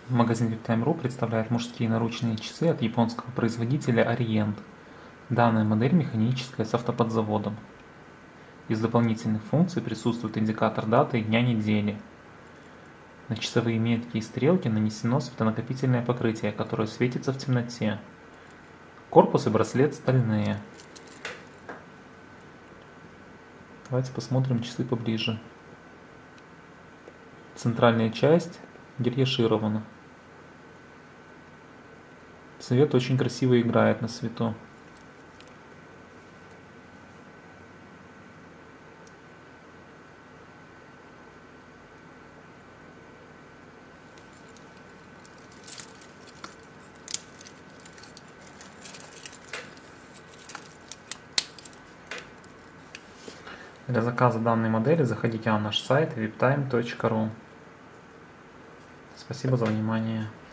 Магазин VIPTime.ru представляет мужские наручные часы от японского производителя Orient. Данная модель механическая с автоподзаводом. Из дополнительных функций присутствует индикатор даты и дня недели. На часовые метки и стрелки нанесено светонакопительное покрытие, которое светится в темноте. Корпус и браслет стальные. Давайте посмотрим часы поближе. Центральная часть гирьяширована. Цвет очень красиво играет на свету. Для заказа данной модели заходите на наш сайт viptime.ru. Спасибо за внимание.